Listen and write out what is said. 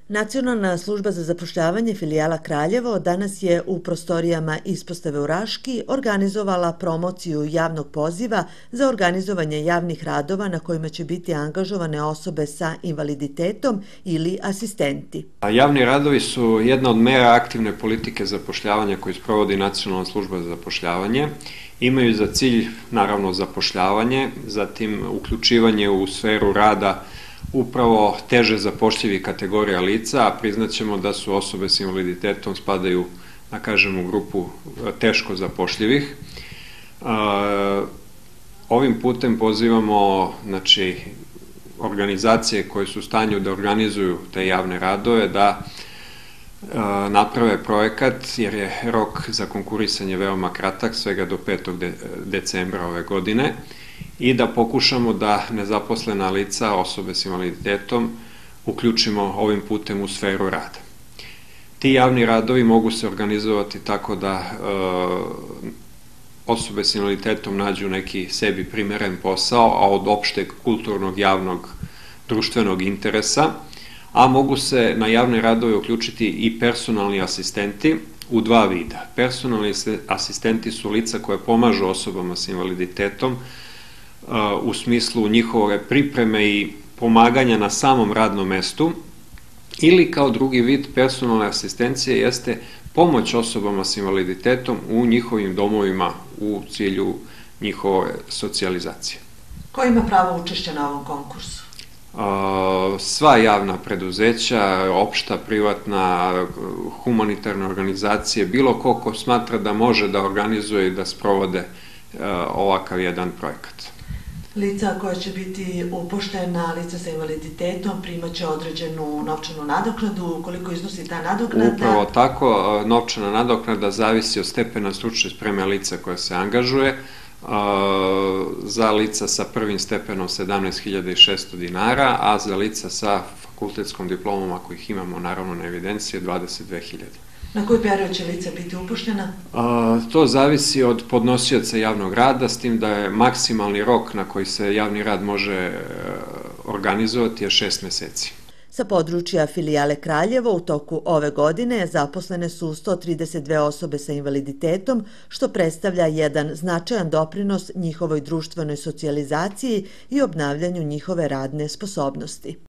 Nacionalna služba za zapošljavanje filijala Kraljevo danas je u prostorijama ispostave u Raški organizovala promociju javnog poziva za organizovanje javnih radova na kojima će biti angažovane osobe sa invaliditetom ili asistenti. Javni radovi su jedna od mera aktivne politike zapošljavanja koju sprovodi Nacionalna služba za zapošljavanje. Imaju za cilj, naravno, zapošljavanje, zatim uključivanje u sferu rada upravo teže zapošljivih kategorija lica, a priznaćemo da su osobe s invaliditetom spadaju, da kažem, u grupu teško zapošljivih. Ovim putem pozivamo, organizacije koje su u stanju da organizuju te javne radove, da naprave projekat, jer je rok za konkurisanje veoma kratak, svega do 5. decembra ove godine, i da pokušamo da nezaposlena lica, osobe s invaliditetom, uključimo ovim putem u sferu rada. Ti javni radovi mogu se organizovati tako da osobe s invaliditetom nađu neki sebi primeren posao, a od opšteg kulturnog, javnog, društvenog interesa, a mogu se na javne radove uključiti i personalni asistenti u dva vida. Personalni asistenti su lica koje pomažu osobama s invaliditetom u smislu njihove pripreme i pomaganja na samom radnom mestu, ili kao drugi vid personalne asistencije jeste pomoć osobama s invaliditetom u njihovim domovima u cilju njihove socijalizacije. Ko ima pravo učešća na ovom konkursu? Sva javna preduzeća, opšta, privatna, humanitarne organizacije, bilo ko smatra da može da organizuje i da sprovode ovakav jedan projekat. Lica koja će biti upoštena, lica sa invaliditetom, primaće određenu novčanu nadoknadu. Koliko iznosi ta nadoknada? Upravo tako, novčana nadoknada zavisi od stepena stručne spreme lica koja se angažuje. Za lica sa prvim stepenom 17.600 dinara, a za lica sa fakultetskom diplomom, ako ih imamo naravno na evidenciji, 22.000. Na koji period će lica biti upoštena? To zavisi od podnosioca javnog rada, s tim da je maksimalni rok na koji se javni rad može organizovati je 6 meseci. Sa područja filijale Kraljevo u toku ove godine zaposlene su 132 osobe sa invaliditetom, što predstavlja jedan značajan doprinos njihovoj društvenoj socijalizaciji i obnavljanju njihove radne sposobnosti.